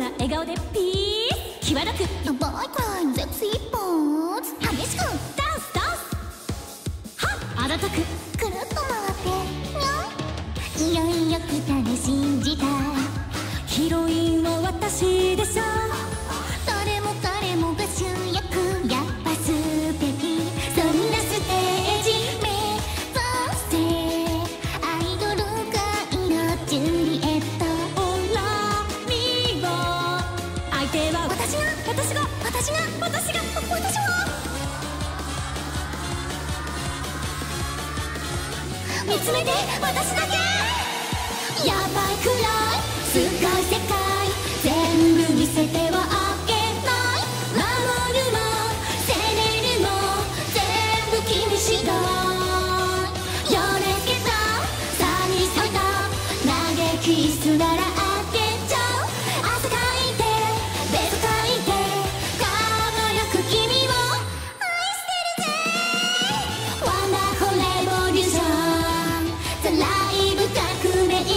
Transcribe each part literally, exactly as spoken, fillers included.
な笑顔でピース際どくヤバいくらいのセクシーポーズ激しくダンスダンスはっあざとくくるっと回ってにゃんいよいよ来たね信じたヒロインは私でしょ誰も彼もが主役やっぱ素敵そんなステージ目指せアイドル界のジュリエットオラミゴ相手は私が私が私が私が私は見つめて私だけやばいくらいすごい世界全部見せてはあげない守るも責めるも全部君次第よれけた寂しさ嘆きすならあげちゃう汗かいてベストかいて輝く君を愛してるぜワンダフルレボリューションザライブ革命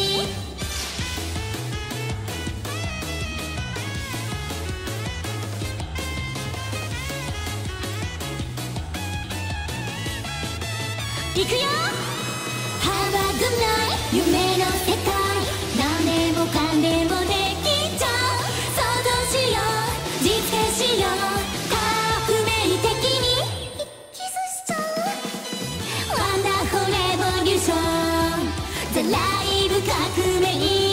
いくよハーバーグナイ夢の世界何でもかんでもできちゃう想像しよう実現しよう革命的にキスしちゃうワンダフルレボリューションザライブ革命